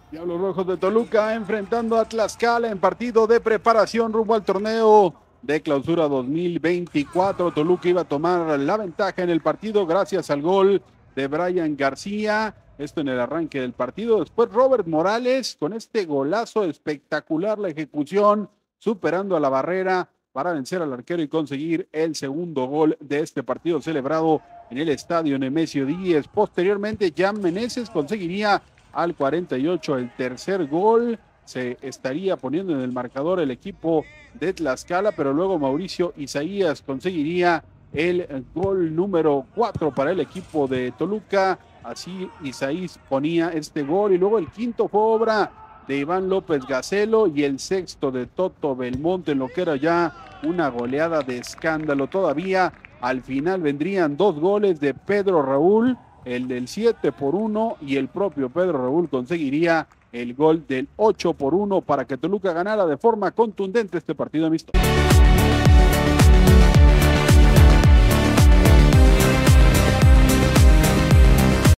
Diablos Rojos de Toluca enfrentando a Tlaxcala en partido de preparación rumbo al torneo de clausura 2024. Toluca iba a tomar la ventaja en el partido gracias al gol de Brian García. Esto en el arranque del partido. Después Robert Morales con este golazo espectacular, la ejecución, superando a la barrera para vencer al arquero y conseguir el segundo gol de este partido celebrado en el estadio Nemesio Díez. Posteriormente, Jan Meneses conseguiría al 48 el tercer gol. Se estaría poniendo en el marcador el equipo de Tlaxcala, pero luego Mauricio Isaías conseguiría el gol número 4 para el equipo de Toluca. Así Isaías ponía este gol y luego el quinto fue obra de Iván López Gacelo y el sexto de Toto Belmonte, en lo que era ya una goleada de escándalo. Todavía al final vendrían dos goles de Pedro Raúl, el del 7-1 y el propio Pedro Raúl conseguiría el gol del 8-1 para que Toluca ganara de forma contundente este partido amistoso.